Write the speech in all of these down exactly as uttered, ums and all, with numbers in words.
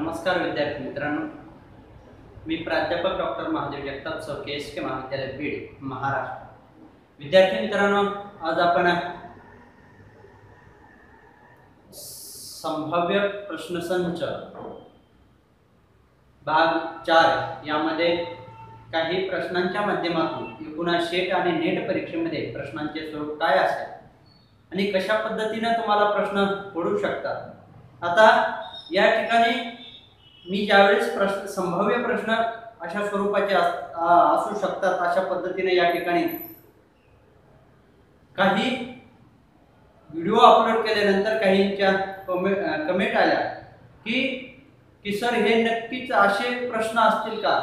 नमस्कार विद्यार्थी मित्रांनो, मी प्राध्यापक doctor Mahadev Jagtap sir K S K महाविद्यालय बीड महाराष्ट्र। विद्यार्थी मित्रांनो, आज आपण संभाव्य प्रश्नसंच भाग चार यामध्ये काही प्रश्नांच्या माध्यमातून एकूण शेट आणि नेट परीक्षेमध्ये प्रश्नांचे स्वरूप काय असेल आणि कशा पद्धतीने तुम्हाला प्रश्न पडू शकतात। आता या ठिकाणी मी ज्यावेळेस प्रश्न संभाव्य प्रश्न अशा स्वरूपाचे असू शकतात अशा पद्धतीने या ठिकाणी काही व्हिडिओ अपलोड केल्यानंतर काहींच्या कमेंट आल्या की की सर हे नक्कीच असे प्रश्न असतील का।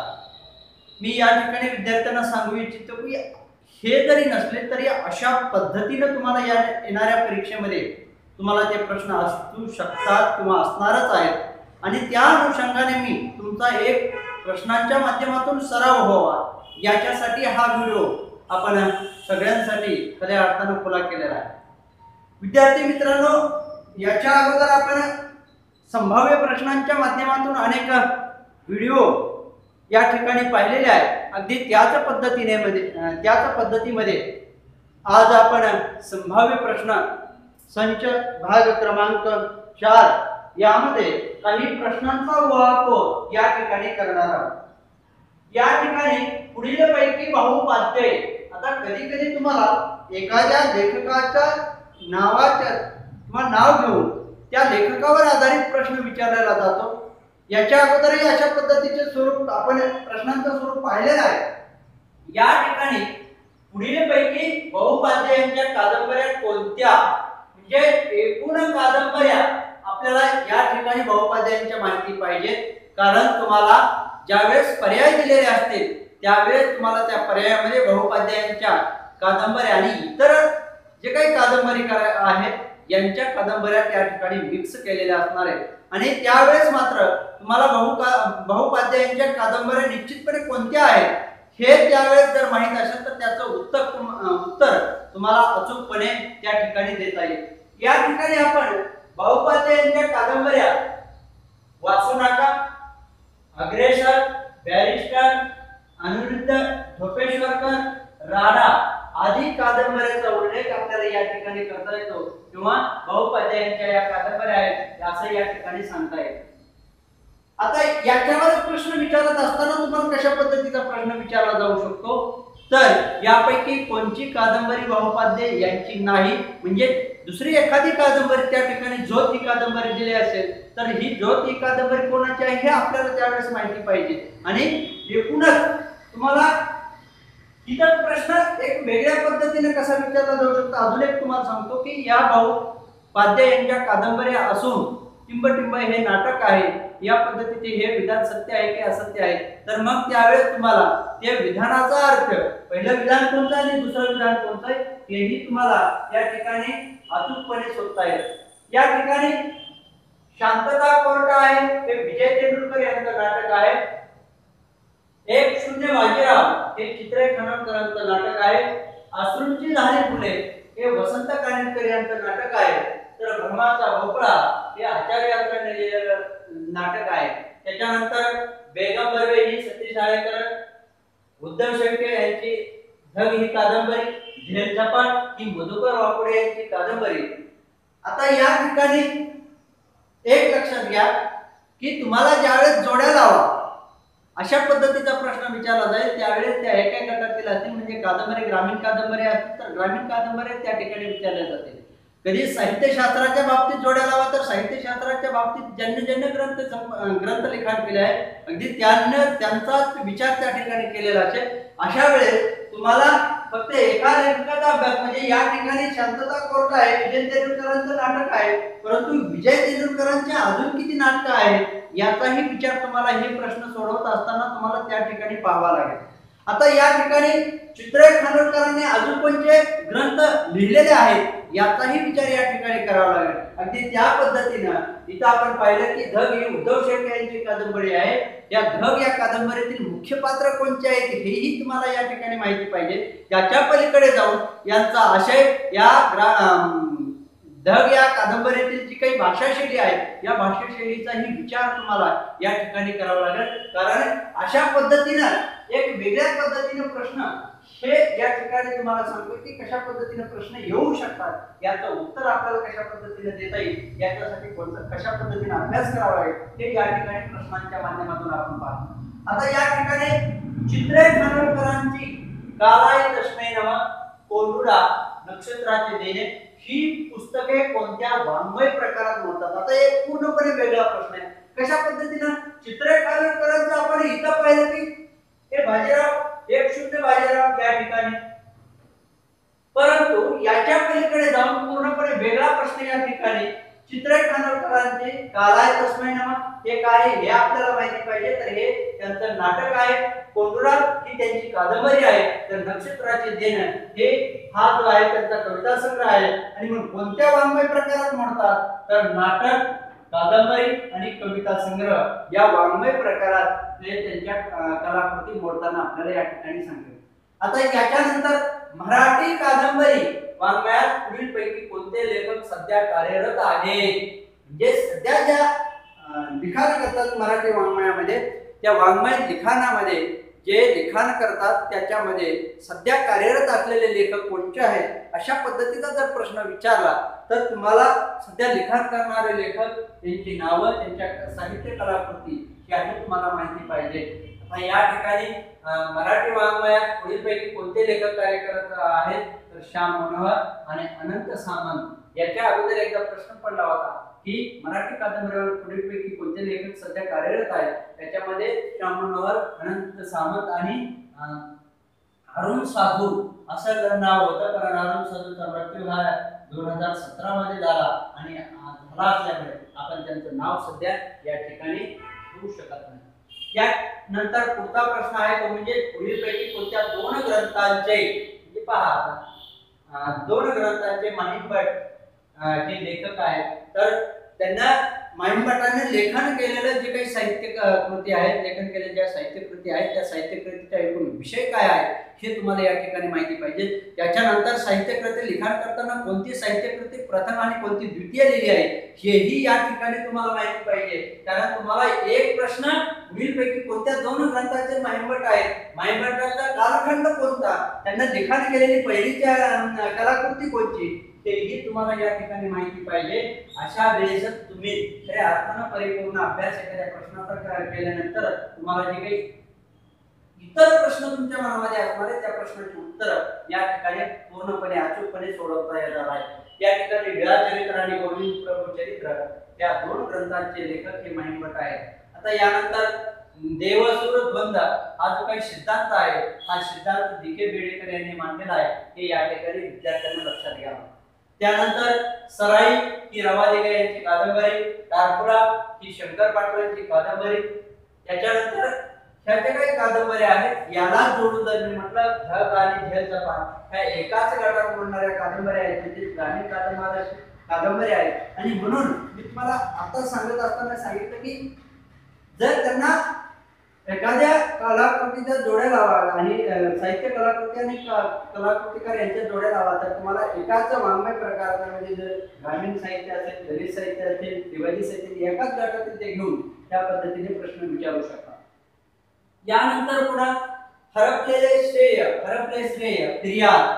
मी या ठिकाणी विद्यार्थ्यांना सांगू इच्छितो की हे जरी नसले तरी अशा पद्धतीने तुम्हाला या येणाऱ्या परीक्षेमध्ये तुम्हाला ते प्रश्न असू शकतात किंवा असणारच आहेत आणि त्या अनुषंगाने मी तुमचा एक प्रश्नांच्या माध्यमातून सराव व्हावा याच्यासाठी हा व्हिडिओ आपण सगळ्यांसाठी खऱ्या अर्थाने खुला केलेला आहे। विद्यार्थी मित्रांनो, याच्या अगोदर आपण संभाव्य प्रश्नांच्या माध्यमातून अनेक व्हिडिओ या ठिकाणी पाहिलेले आहेत। अगदी त्याच पद्धतीने मध्ये त्याच पद्धतीमध्ये आज आपण संभाव्य प्रश्न संच भाग क्रमांक चार यामध्ये काही प्रश्नांचा उहापोह या ठिकाणी करणार आहोत। या ठिकाणी पुढील पैकी बहुपाद्य, आता कधी कधी तुम्हाला एखाद्या लेखकाच्या नावाच्या किंवा नाव घेऊन त्या लेखकावर आधारित प्रश्न विचारला जातो। याच्या अगोदरही अशा पद्धतीचे स्वरूप आपण प्रश्नांचं स्वरूप पाहिलेलं आहे। या ठिकाणी पुढील पैकी बहुपाद्यांच्या कादंबऱ्या कोणत्या, म्हणजे एकूण कादंबऱ्या आपल्याला या ठिकाणी बहुपाद्यांच्या माहिती पाहिजे, कारण तुम्हाला ज्यावेळेस पर्याय दिलेले असतील त्यावेळेस तुम्हाला त्या पर्यायामध्ये बहुपाद्यांच्या कादंबऱ्या आणि इतर जे काही कादंबरीकार आहेत यांच्या कादंबऱ्या त्या ठिकाणी मिक्स केलेल्या असणार आहेत आणि त्यावेळेस मात्र तुम्हाला बहु बहुपाद्यांच्या कादंबऱ्या निश्चितपणे कोणत्या आहेत हे त्यावेळेस जर माहित असेल तर त्याचं उत्तर उत्तर तुम्हाला अचूकपणे त्या ठिकाणी देता येईल। या ठिकाणी आपण बहुपाद्यांच्या कादंबऱ्या वाचू नका, अग्रेसर, बॅरिस्टर, अनिरुद्ध ढोपेश्वरकर, राणा आदी कादंबऱ्यांचा उल्लेख आपल्याला या ठिकाणी करता येतो किंवा बहुपाद्यांच्या या कादंबऱ्या आहेत असं या ठिकाणी सांगता येईल। आता याच्यावर प्रश्न विचारत असताना तुम्हाला कशा पद्धतीचा प्रश्न विचारला जाऊ शकतो, तर यापैकी कोणची कादंबरी बहुपाद्य यांची नाही, म्हणजे दुसरी एखादी कादंबरी त्या ठिकाणी जो ती कादंबरी दिली असेल तर ही जो ती कादंबरी कोणाची आहे हे आपल्याला त्यावेळेस माहिती पाहिजे। आणि एकूणच तुम्हाला इतर प्रश्न एक वेगळ्या पद्धतीने कसा विचारला जाऊ शकतो अजून एक तुम्हाला सांगतो की या बहुपाद्य यांच्या कादंबऱ्या असून टिंबटिंब हे नाटक आहे, या पद्धतीचे हे विधान सत्य आहे की असत्य आहे, तर मग त्यावेळेस तुम्हाला त्या विधानाचा अर्थ पहिलं विधान कोणतं आणि दुसरं विधान कोणतं आहे हेही तुम्हाला या ठिकाणी अचूकपणे शोधता येईल। या ठिकाणी शांतता कोर्ट आहे हे विजय तेंडुलकर यांचं नाटक आहे। एक शून्य बाजीराव हे चित्रे खानोलकरांचं नाटक आहे। अश्रूंची झाली फुले हे वसंत कानेटकर यांचं नाटक आहे। तर भ्रमाचा भोपळा हे आचार्य यांचं लिहिलेलं नाटक आहे। त्याच्यानंतर बेगम बर्वे ही सतीश आळेकर, उद्धव शेळके यांची धग ही कादंबरी, झेल झपाट ही मधुकर वाकुडे यांची कादंबरी। आता या ठिकाणी एक लक्षात घ्या की तुम्हाला ज्यावेळेस जोड्या लावा अशा पद्धतीचा प्रश्न विचारला जाईल त्यावेळेस त्या एका गटातील असतील, म्हणजे कादंबरी ग्रामीण कादंबरी असतील तर ग्रामीण कादंबरी त्या ठिकाणी विचारल्या जातील। कधी साहित्यशास्त्राच्या बाबतीत जोड्या लावा तर साहित्यशास्त्राच्या बाबतीत ज्यांनी ज्यांनी ग्रंथ ग्रंथ लिखाण केले आहे अगदी त्यांनी त्यांचा विचार त्या ठिकाणी केलेला असेल। अशा वेळेस तुम्हाला फक्त एका लेखकाचा अभ्यास, म्हणजे या ठिकाणी शांतता कोर्ट आहे विजय तेंडुलकरांचं नाटक आहे, परंतु विजय तेंडुलकरांचे अजून किती नाटकं आहेत याचाही विचार तुम्हाला हे प्रश्न सोडवत असताना तुम्हाला त्या ठिकाणी पाहावा लागेल। आता या ठिकाणी चित्रे खानोलकरांनी अजून कोणते ग्रंथ लिहिलेले आहेत याचाही विचार या ठिकाणी करावा लागेल। अगदी त्या पद्धतीनं इथं आपण पाहिलं की धग ही उद्धव शेळके यांची कादंबरी आहे। या धग या कादंबरीतील मुख्य पात्र कोणते आहेत हेही तुम्हाला या ठिकाणी माहिती पाहिजे। त्याच्या पलीकडे जाऊन यांचा आशय या धग या कादंबरीतील जी काही भाषाशैली आहे या भाषाशैलीचाही विचार तुम्हाला या ठिकाणी करावा लागेल, कारण अशा पद्धतीनं एक वेगळ्या पद्धतीने प्रश्न हे या ठिकाणी तुम्हाला सांगतो की कशा पद्धतीने प्रश्न येऊ शकतात, याचं उत्तर आपल्याला कशा पद्धतीने देता येईल, याच्यासाठी कोणतं कशा पद्धतीने अभ्यास करावा लागेल हे या ठिकाणी प्रश्नांच्या माध्यमातून आपण पाहतो। आता या ठिकाणी चित्रे खानोलकरांची कालाय तस्मै नमः, कोंडुडा, नक्षत्राचे देणे ही पुस्तके कोणत्या वाङ्मय प्रकारात मोडतात। आता एक पूर्णपणे वेगळा प्रश्न आहे, कशा पद्धतीने चित्रे खानोलकरांचं आपण इथं पाहिलं की हे बाजीराव एक शून्य बाजीराव या ठिकाणी, परंतु याच्या पलीकडे जाऊन पूर्णपणे वेगळा प्रश्न या ठिकाणी चित्रे खानोलकरांचे कालाय तस्मै नमः हे काय हे आपल्याला माहिती पाहिजे, तर हे त्यांचं नाटक आहे, कोंडुरा ही त्यांची कादंबरी आहे, तर नक्षत्राचे देणं हे हा जो आहे त्यांचा कविता संग्रह आहे। आणि मग कोणत्या वाङ्मय प्रकारात मोडतात, तर नाटक, कादंबरी आणि कविता संग्रह या वाङ्मय प्रकारात ते त्यांच्या कलाकृती मोडताना आपल्याला या ठिकाणी सांगतात। आता याच्यानंतर मराठी कादंबरी वाङ्मयात पुढील पैकी कोणते लेखक सध्या कार्यरत आहेत, म्हणजे सध्या ज्या लिखाण करतात मराठी वाङ्मयामध्ये त्या वाङ्मय लिखाणामध्ये जे लिखाण करतात त्याच्यामध्ये सध्या कार्यरत असलेले लेखक कोणते आहेत, अशा पद्धतीचा जर प्रश्न विचारला तर तुम्हाला सध्या लिखाण करणारे लेखक त्यांची नावं, त्यांच्या साहित्य कलाकृती याची तुम्हाला माहिती पाहिजे। आता या ठिकाणी मराठी वाङ्मयात पुढीलपैकी कोणते लेखक कार्य करत आहेत, तर श्याम मनोहर आणि अनंत सामंत। याच्या अगोदर एकदा प्रश्न पडला होता की मराठी कादंबरीवर पुढीलपैकी कोणते लेखक सध्या कार्यरत आहेत, त्याच्यामध्ये श्याम मनोहर, अनंत सामंत आणि अरुण साधू असं नाव होतं, कारण अरुण साधूचा मृत्यू हा दोन हजार सतरा मध्ये झाला आणि झाला असल्यामुळे आपण त्यांचं नाव सध्या या ठिकाणी घेऊ शकत नाही। त्यानंतर पुढचा प्रश्न आहे तो म्हणजे पुढीलपैकी कोणत्या दोन ग्रंथांचे, म्हणजे पहा आता दोन ग्रंथांचे माहिमभट हे लेखक आहेत, तर त्यांना माहिमभटाने लेखन केलेलं जे काही साहित्य कृती आहेत, लेखन केलेल्या ज्या साहित्य कृती आहेत त्या साहित्य कृतीचा एकूण विषय काय आहे हे तुम्हाला या ठिकाणी माहिती पाहिजे। त्याच्यानंतर साहित्य कृती लिखाण करताना कोणती साहित्य कृती प्रथम आणि कोणती द्वितीय लिहिली आहे हेही या ठिकाणी तुम्हाला माहिती पाहिजे, कारण तुम्हाला एक प्रश्न पुढीलपैकी कोणत्या दोन ग्रंथांचे माहिमभट आहेत, माहिमभटाचा कालखंड कोणता, त्यांना लिखाण केलेली पहिलीच्या कलाकृती कोणती तेही तुम्हाला या ठिकाणी माहिती पाहिजे। अशा वेळेस तुम्ही खऱ्या अर्थानं परिपूर्ण अभ्यास एखाद्या प्रश्नाचा केल्यानंतर तुम्हाला जे काही इतर प्रश्न तुमच्या मनामध्ये असणार आहेत त्या प्रश्नाची उत्तर या ठिकाणी पूर्णपणे अचूकपणे सोडवता येणार आहे। या ठिकाणी लीळाचरित्र आणि गोविंद प्रभू चरित्र या दोन ग्रंथांचे लेखक हे माहिमभट आहेत। आता यानंतर देवसुर द्वंद्व हा जो काही सिद्धांत आहे हा सिद्धांत डी के बेडेकर यांनी मांडलेला आहे, हे या ठिकाणी विद्यार्थ्यांना लक्षात घ्यावं। त्यानंतर सराई ही रवा दिघे यांची कादंबरी, टारपुरा ही शंकर पाटलांची कादंबरी, त्याच्यानंतर ह्या ज्या काही कादंबऱ्या आहेत याला जोडून जर मी म्हटलं धग आणि झेलचा पान ह्या एकाच गटात मोडणाऱ्या कादंबऱ्या आहेत, म्हणजे ग्रामीण कादंबऱ्या कादंबऱ्या आहेत। आणि म्हणून मी तुम्हाला आता सांगत असताना सांगितलं की जर त्यांना एखाद्या कलाकृतीच्या जोड्या लावा आणि साहित्य कलाकृती आणि कलाकृतिकार यांच्या जोड्या लावा तर तुम्हाला एकाच वाङ्मय प्रकारात म्हणजे जर ग्रामीण साहित्य असेल, दलित साहित्य असेल, त्रिवादी साहित्य एकाच गटातील ते घेऊन त्या पद्धतीने प्रश्न विचारू शकता। यानंतर पुन्हा हरपलेले श्रेय, हरपले श्रेय, फिर्याद,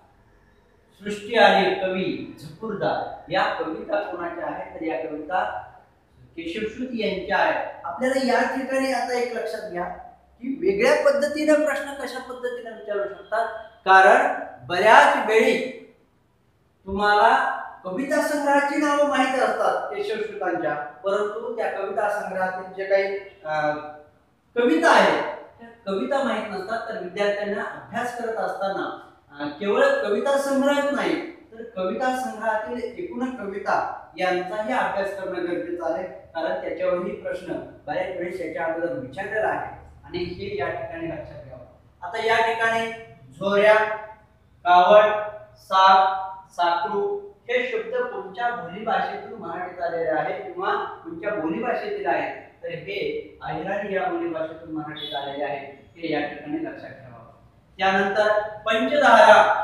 सृष्टी आणि कवी झपुर्झा या कविता कोणाच्या आहेत, तर या कविता केशवसूत यांच्या आहेत। आपल्याला या ठिकाणी आता एक लक्षात घ्या की वेगळ्या पद्धतीने प्रश्न कशा पद्धतीने विचारू शकतात, कारण बऱ्याच वेळी तुम्हाला कविता संग्रहाची नावं माहिती असतात केशवसूतांच्या, परंतु त्या कविता संग्रहातील जे काही कविता आहेत त्या कविता माहित नसतात। तर विद्यार्थ्यांना अभ्यास करत असताना केवळ कविता संग्रहच नाही तर कविता संग्रहातील एकूण कविता यांचाही अभ्यास करणं गरजेचं आहे, कारण त्याच्यावरही प्रश्न बऱ्याच वेळेस याच्या अगोदर विचारलेला आहे आणि हे या ठिकाणी लक्षात घ्यावं। आता या ठिकाणी झोऱ्या, कावड, साप, साकरू हे शब्द कोणत्या बोलीभाषेतून मराठीत आलेले आहेत किंवा कोणत्या बोलीभाषेतील आहेत, तर हे अहिराणी या बोलीभाषेतून मराठीत आलेले आहेत, हे या ठिकाणी लक्षात ठेवावं। त्यानंतर पंचधारा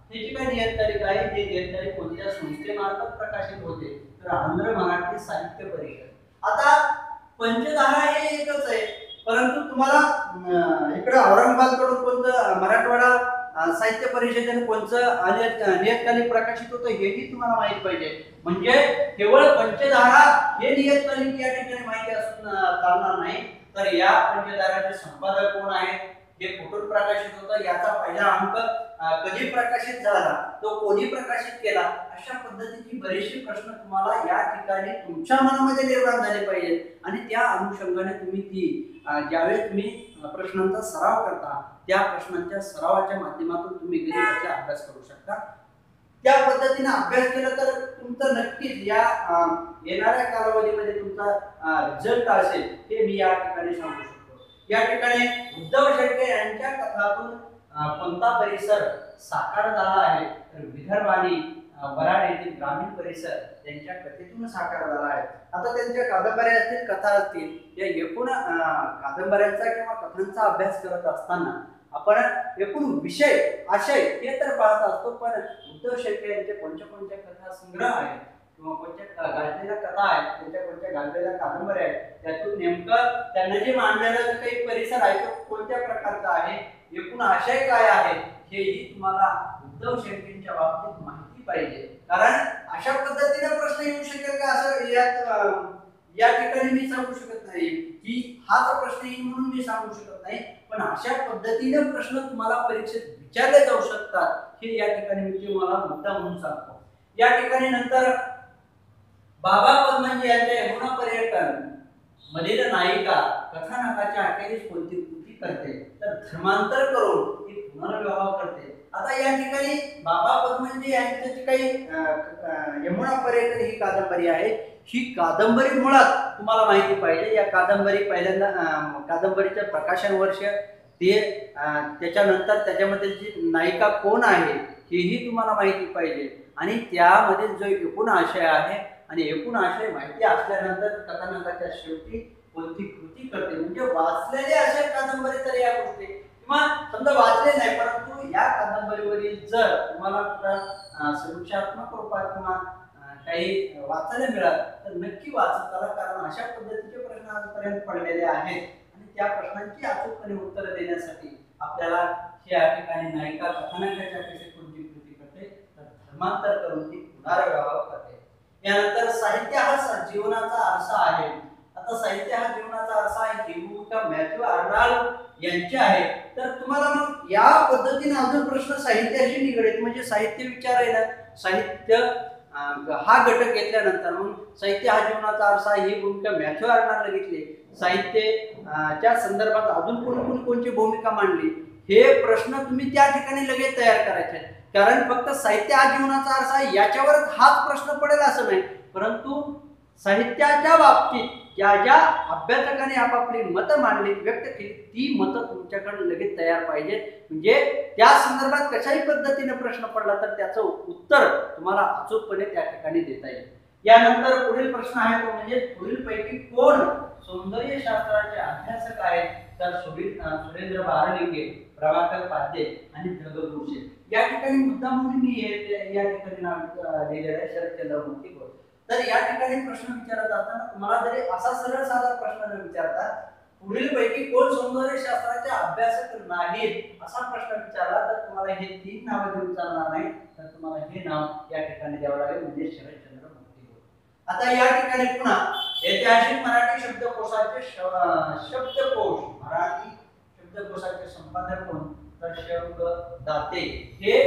त्याची काय नियतकालिक आहे, ते नियतकालिक कोणत्या संस्थेमार्फत प्रकाशित होते, तर आंध्र मराठी साहित्य परिषद। आता पंचधारा हे एकच आहे, परंतु तुम्हाला इकडे औरंगाबाद कडून कोणतं मराठवाडा साहित्य परिषदेने कोणतं नियतकालिक प्रकाशित होतं हेही तुम्हाला माहित पाहिजे। म्हणजे केवळ पंचधारा हे नियतकालिक या ठिकाणी माहिती असून चालणार नाही, तर या पंचधाराचे संपादक कोण आहेत, हे कुठून प्रकाशित होतं, याचा पहिला अंक कधी प्रकाशित झाला, तो कोणी प्रकाशित केला, अशा पद्धतीची बरेचसे प्रश्न तुम्हाला या ठिकाणी तुमच्या मनामध्ये निर्माण झाले पाहिजेत। आणि त्या अनुषंगाने तुम्ही ती ज्यावेळेस तुम्ही प्रश्नांचा सराव करता, त्या प्रश्नांच्या सरावाच्या माध्यमातून तुम्ही घरी त्याचा अभ्यास करू शकता। त्या पद्धतीने अभ्यास केला तर तुमचं नक्कीच या येणाऱ्या कालावधीमध्ये तुमचा रिझल्ट असेल हे मी या ठिकाणी सांगू शकतो। या ठिकाणी उद्धव शेळके यांच्या कथातून कोणता परिसर साकार झाला आहे, तर विदर्भ आणि वराड येथील ग्रामीण परिसर त्यांच्या कथेतून साकार झाला आहे। आता त्यांच्या कादंबऱ्या असतील, कथा असतील, या एकूण कादंबऱ्यांचा किंवा कथांचा अभ्यास करत असताना आपण एकूण विषय आशय हे तर पाहत असतो, पण उद्धव शेळके यांचे कोणत्या कोणत्या कथा संग्रह आहेत किंवा कोणत्या गाजलेल्या कथा आहेत, कोणत्या कोणत्या गाजलेल्या कादंबऱ्या आहेत, त्यातून नेमकं त्यांना जे मांडलेला काही परिसर आहे तो कोणत्या प्रकारचा आहे, एकूण आशय काय आहे, हेही तुम्हाला उद्धव शेळकेंच्या बाबतीत माहिती पाहिजे। कारण अशा पद्धतीने प्रश्न येऊ शकेल का असं यात या ठिकाणी मी सांगू शकत नाही की हाच प्रश्न येईल म्हणून मी सांगू शकत नाही, पण अशा पद्धतीने प्रश्न तुम्हाला परीक्षेत विचारले जाऊ शकतात हे या ठिकाणी मी तुम्हाला मुद्दा म्हणून सांगतो। या ठिकाणी नंतर बाबा पद्मजी यांच्या यमुना पर्यटन मधील नायिका कथानकाच्या अखेरीस कोणती कृती करते, तर धर्मांतर करून ती पुनर्विवाह करते। आता या ठिकाणी बाबा पद्मजी यांची काही यमुना पर्यटन ही कादंबरी आहे, ही कादंबरी मुळात तुम्हाला माहिती पाहिजे। या कादंबरी पहिल्यांदा कादंबरीचं प्रकाशन वर्ष, ते त्याच्यानंतर त्याच्यामध्ये जी नायिका कोण आहे हेही तुम्हाला माहिती पाहिजे, आणि त्यामध्ये जो एकूण आशय आहे आणि एकूण आशय माहिती असल्यानंतर कथानकाच्या शेवटी कोणती कृती करते, म्हणजे वाचलेले असेल कादंबरी तर या गोष्टी, किंवा समजा वाचले नाही परंतु या कादंबरीवरील जर तुम्हाला समीक्षात्मक रूपात किंवा काही वाचायला मिळालं तर नक्की वाचत चला, कारण अशा पद्धतीचे प्रश्न आजपर्यंत पडलेले आहेत आणि त्या प्रश्नांची अचूकपणे उत्तर देण्यासाठी आपल्याला या ठिकाणी नायिका कथानकाच्या अखेरीस कोणती कृती करते, तर धर्मांतर करून ती पुनर्विवाह करते। यानंतर साहित्य हा जीवनाचा आरसा आहे। आता साहित्य हा जीवनाचा आरसा आहे ही भूमिका मॅथ्यू आर्नॉल्ड यांची आहे। तर तुम्हाला मग या पद्धतीने अजून प्रश्न साहित्याशी निगडीत, म्हणजे साहित्य विचारायला साहित्य हा घटक घेतल्यानंतर मग साहित्य हा जीवनाचा आरसा ही भूमिका मॅथ्यू आर्नॉल्डने घेतली, साहित्याच्या संदर्भात अजून कोणी कोणी कोणती भूमिका मांडली, हे प्रश्न तुम्ही त्या ठिकाणी लगेच तयार करायचे। कारण फक्त साहित्य हा जीवनाचा आरसा याच्यावरच हाच प्रश्न पडेल असं नाही, परंतु साहित्याच्या बाबतीत ज्या ज्या अभ्यासकांनी आपापली मतं मांडली व्यक्त केली ती मतं तुमच्याकडे लगेच तयार पाहिजे, म्हणजे त्या संदर्भात कशाही पद्धतीने प्रश्न पडला तर त्याचं उत्तर तुम्हाला अचूकपणे त्या ठिकाणी देता येईल। यानंतर पुढील प्रश्न आहे तो म्हणजे पुढील पैकी कोण सौंदर्य शास्त्राचे अभ्यासक आहेत, तर सुरेंद्र भारलिंगे, प्रभाकर पाध्ये आणि जगत गोडसे। या ठिकाणी मुद्दा म्हणून मी या ठिकाणी नाव लिहिलेलं आहे शरदचंद्र मूर्ती घोष। तर या ठिकाणी प्रश्न विचारत असताना तुम्हाला जरी असा सरळ साधा प्रश्न न विचारता पुढील पैकी कोण सौंदर्य शास्त्राचे अभ्यासक नाहीत असा प्रश्न विचारला तर तुम्हाला हे तीन नावं देऊन चालणार नाही, तर तुम्हाला हे नाव या ठिकाणी द्यावं लागेल, म्हणजे शरदचंद्र मूर्ती घोष। आता या ठिकाणी पुन्हा ऐतिहासिक मराठी शब्दकोशाचे शब्दकोश मराठी शब्दकोशाचे संपादक कोण, तर शौक दाते हे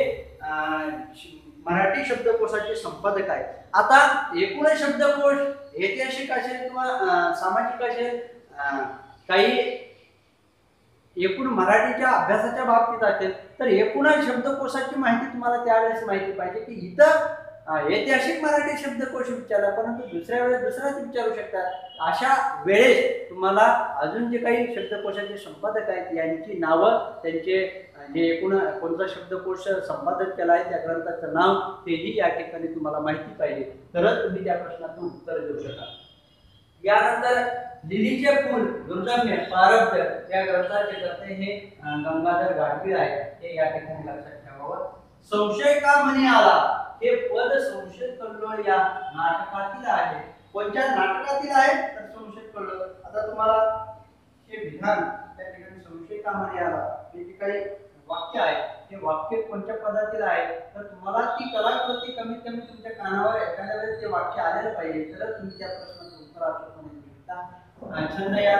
मराठी शब्दकोशाचे संपादक आहेत। आता एकूण शब्दकोश ऐतिहासिक असेल किंवा सामाजिक असेल, काही एकूण मराठीच्या अभ्यासाच्या बाबतीत असेल तर एकूण शब्दकोशाची माहिती तुम्हाला त्यावेळेस माहिती पाहिजे की इथं ऐतिहासिक मराठी शब्दकोश विचारला परंतु दुसऱ्या वेळेस दुसराच विचारू शकतात। अशा वेळेस तुम्हाला अजून जे काही शब्दकोशाचे संपादक आहेत यांची नावं, त्यांचे जे एकूण कोणता शब्दकोश संपादक केला आहे त्या ग्रंथाचं नाव तेही या ठिकाणी तुम्हाला माहिती पाहिजे, तरच तुम्ही त्या प्रश्नाचं उत्तर देऊ शकाल। यानंतर लिलीचे फूल दुर्दम्य प्रारब्ध या ग्रंथाचे कर्ते हे गंगाधर गाडगीळ आहेत, हे या ठिकाणी लक्षात ठेवावं। संशय का म्हणे आला हे पद संशय कल्लोळ या नाटकातील आहे. कोणत्या नाटकातील आहे तर संशय कल्लोळ. आता तुम्हाला हे विधान त्या ठिकाणी संशय का म्हणे आला हे जे काही वाक्य आहे हे वाक्य कोणत्या पदातील आहे तर तुम्हाला ती कलाकृती कमीत कमी तुमच्या कानावर एखाद्या वेळेस ते वाक्य आलेलं पाहिजे तर तुम्ही त्या प्रश्नाचं उत्तर अचूकपणे देऊ शकता. छंद या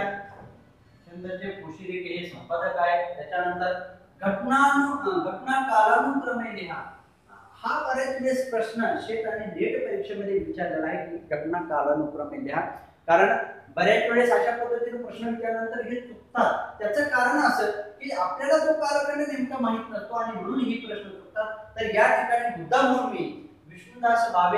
छंदचे पोशिरेखे हे संपादक आहे. त्याच्यानंतर घटना घटना कालानुक्रमे लिहा. हा बरेच वेळेस प्रश्न शेट आणि नेट परीक्षेमध्ये विचारलेला आहे की घटना कालानुक्रमे लिहा. कारण बऱ्याच वेळेस अशा पद्धतीने प्रश्न विचारल्यानंतर हे चुकतात. त्याचं कारण असं की आपल्याला तो कालखंड नेमका माहित नसतो आणि म्हणून ही प्रश्न चुकतात. तर या ठिकाणी मुद्दा म्हणून मी विष्णुदास भावे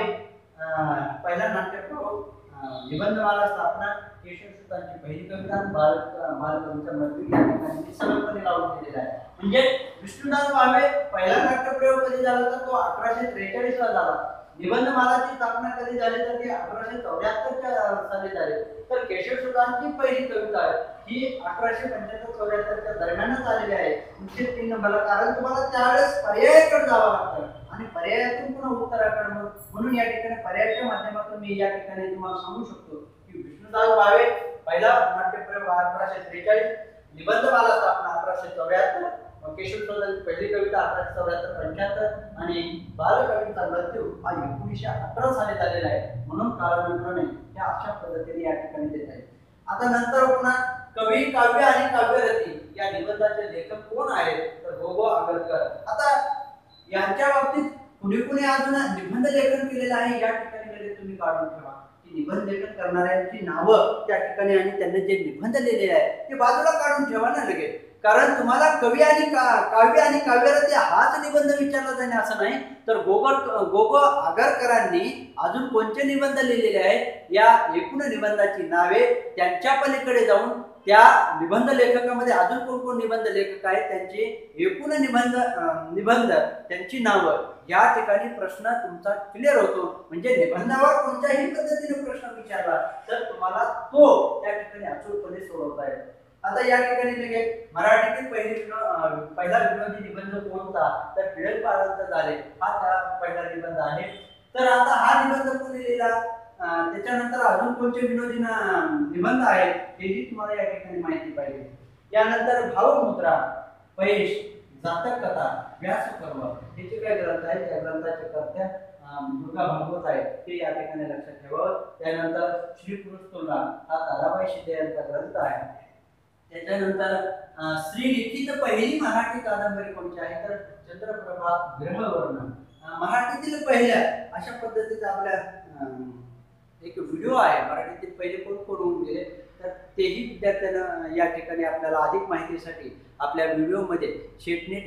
पहिला नाट्यप्रयोग निबंधमाला स्थापना केशवसुतांची पहिली कविता बाल बालकवीचा मृत्यू या ठिकाणी सरळपणे लावून दिलेला आहे. म्हणजे विष्णुदास भावे पहिला नाट्यप्रयोग कधी झाला तर तो अठराशे त्रेचाळीस ला झाला. निबंधमालाची स्थापना कधी झाली तर ती अठराशे चौऱ्याहत्तरच्या साली झाली. तर केशवसुतांची पहिली कविता ही अठराशे पंच्याहत्तर चौऱ्याहत्तरच्या दरम्यानच आलेली आहे. निश्चित तीन नंबरला. कारण तुम्हाला त्यावेळेस पर्यायाकडे जावं लागतं आणि पर्यायातून पुन्हा उत्तराकडे. म्हणून या ठिकाणी पर्यायाच्या माध्यमातून मी या ठिकाणी तुम्हाला सांगू शकतो की विष्णुदास भावे पहिला नाट्यप्रयोग अठराशे त्रेचाळीस, निबंधमाला स्थापना अठराशे चौऱ्याहत्तर, केशवसुतांची पहिली कविता अठराशे चौऱ्याहत्तर पंच्याहत्तर आणि बालकवींचा मृत्यू हा एकोणीसशे अठरा साली झालेला आहे. म्हणून कालानुक्रमे या अशा पद्धतीने या ठिकाणी देत आहे. आता नंतर पुन्हा कवी, काव्य आणि काव्यरती या निबंधाचे लेखक कोण आहेत तर गो गो आगरकर. आता यांच्या बाबतीत कुणी कुणी अजून निबंध लेखन केलेलं आहे या ठिकाणी तुम्ही काढून ठेवा की निबंध लेखन करणाऱ्यांची नावं त्या ठिकाणी आणि त्यांनी जे निबंध लिहिलेले आहे ते बाजूला काढून ठेवा ना लगेच. कारण तुम्हाला कवी आणि काव्य आणि काव्यरती हाच निबंध विचारला जाईल असं नाही. तर गोगर गोगो आगरकरांनी अजून कोणते निबंध लिहिलेले आहेत या एकूण निबंधाची नावे, त्यांच्या पलीकडे जाऊन त्या निबंध लेखकामध्ये अजून कोण कोण निबंध लेखक आहेत त्यांचे एकूण निबंध निबंध त्यांची नावं या ठिकाणी प्रश्न तुमचा क्लिअर होतो. म्हणजे निबंधावर कोणत्याही पद्धतीने प्रश्न विचारला तर तुम्हाला तो त्या ठिकाणी अचूकपणे सोडवता येतो. आता या ठिकाणी लगेच मराठीतील पहिली पहिला विनोदी निबंध कोणता तर टिळक बाळांचा झाले हा त्या पहिला निबंध आहे. तर आता हा निबंध कोणी लिहिला त्याच्यानंतर अजून कोणते विनोदी निबंध आहेत हेही तुम्हाला या ठिकाणी माहिती पाहिजे. यानंतर भावमुद्रा, पैश, जातक कथा, व्यासपर्व हे जे काही ग्रंथ आहेत त्या ग्रंथाचे कर्त्या दुर्गा भागवत आहेत ते या ठिकाणी लक्षात ठेवावं. त्यानंतर श्री पुरुष तुलना हा ताराबाई शिंदे यांचा ग्रंथ आहे. त्याच्यानंतर श्रीलिखित पहिली मराठी कादंबरी कोणती आहे तर चंद्रप्रभा ग्रहवर्ण. मराठीतील पहिल्या अशा पद्धतीचा आपल्या एक व्हिडिओ आहे मराठीतील पहिले कोण कोण होऊन गेले तर तेही विद्यार्थ्यांना या ठिकाणी आपल्याला अधिक माहितीसाठी आपल्या व्हिडिओमध्ये शेटनेट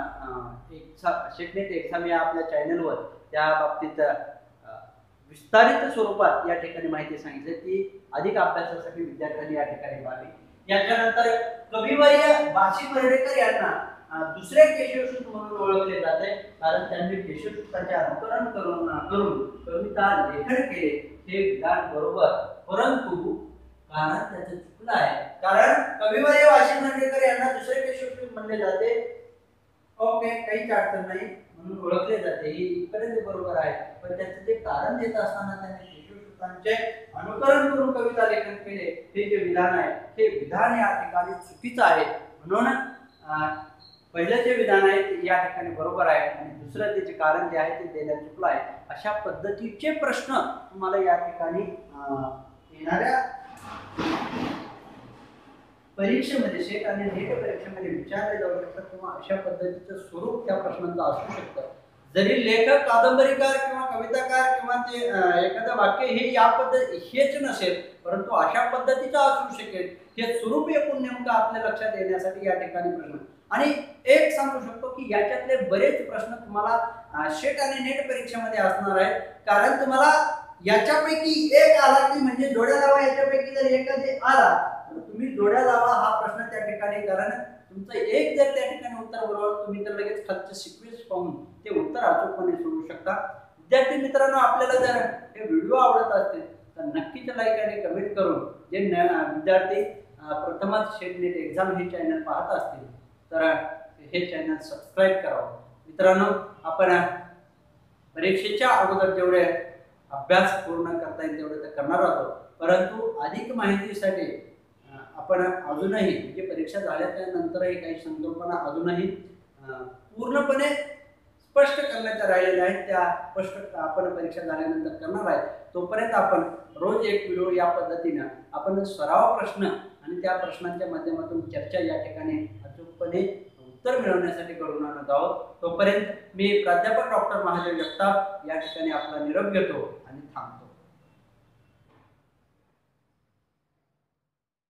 शेटनेट एक्झाम या आपल्या चॅनलवर त्या बाबतीत विस्तारित स्वरूपात या ठिकाणी माहिती सांगितली ती अधिक अभ्यासासाठी विद्यार्थ्यांनी या ठिकाणी पाहावी. याच्यानंतर कविवर्य बाशी वर्डेकर यांना दुसरे केशवसूत म्हणून ओळखले जाते कारण त्यांनी केशवसूतांचे अनुकरण करून करून कविता लेखन केले हे विधान बरोबर. परंतु कारण त्याचं चुकलं आहे. कारण कविवर्य बाशी वर्डेकर यांना दुसरे केशवसूत म्हणले जाते. ओके काहीच अडचण नाही म्हणून ओळखले जाते ही इकडे बरोबर आहे. पण त्याचं जे कारण देत असताना त्यांनी केशवसूतांचे अनुकरण करून कविता लेखन केले हे जे विधान आहे हे विधान या ठिकाणी चुकीचं आहे. म्हणून पहिलं जे विधान आहे ते या ठिकाणी बरोबर आहे आणि दुसरं त्याचे कारण जे आहे ते देण्यात चुकलं आहे. अशा पद्धतीचे प्रश्न तुम्हाला या ठिकाणी येणाऱ्या परीक्षेमध्ये शेट आणि नेट परीक्षेमध्ये विचारले जाऊ शकतात किंवा अशा पद्धतीचं स्वरूप त्या प्रश्नांचं असू शकतं. जरी लेखक, कादंबरीकार किंवा कविताकार किंवा ते एखादं वाक्य हे या पद्धती हेच नसेल परंतु अशा पद्धतीचं असू शकेल हे स्वरूप एकूण नेमकं आपल्या लक्षात येण्यासाठी या ठिकाणी प्रश्न. आणि एक सांगू शकतो की याच्यातले बरेच प्रश्न तुम्हाला शेट आणि नेट परीक्षेमध्ये असणार आहेत. कारण तुम्हाला याच्यापैकी एक आला की म्हणजे जोड्या लावा याच्यापैकी जर एखादी आला तर तुम्ही जोड्या लावा हा प्रश्न त्या ठिकाणी. कारण तुमचं एक जर त्या ठिकाणी उत्तर बरोबर तुम्ही तर लगेच खालचे सिक्वेन्स पाहून ते उत्तर अचूकपणे सोडवू शकता. विद्यार्थी मित्रांनो आपल्याला जर हे व्हिडिओ आवडत असतील तर नक्कीच लाईक आणि कमेंट करून जे विद्यार्थी प्रथमच शेट नेट एक्झाम हे चॅनल पाहत असतील तर हे चॅनल सबस्क्राईब करावं. मित्रांनो, आपण परीक्षेच्या अगोदर जेवढे अभ्यास पूर्ण करता येईल तेवढे तर करणार आहोत, परंतु अधिक माहितीसाठी आपण अजूनही म्हणजे परीक्षा झाल्याच्या नंतरही काही संकल्पना अजूनही पूर्णपणे स्पष्ट करण्याच्या राहिलेल्या आहेत, त्या स्पष्ट आपण परीक्षा झाल्यानंतर करणार आहे. तोपर्यंत आपण रोज एक व्हिडिओ या पद्धतीनं आपण सराव प्रश्न आणि त्या प्रश्नांच्या माध्यमातून चर्चा या ठिकाणी अचूकपणे उत्तर मिळवण्यासाठी घडवून आणत आहोत. तोपर्यंत मी प्राध्यापक डॉक्टर महादेव जगताप या ठिकाणी आपला निरोप घेतो.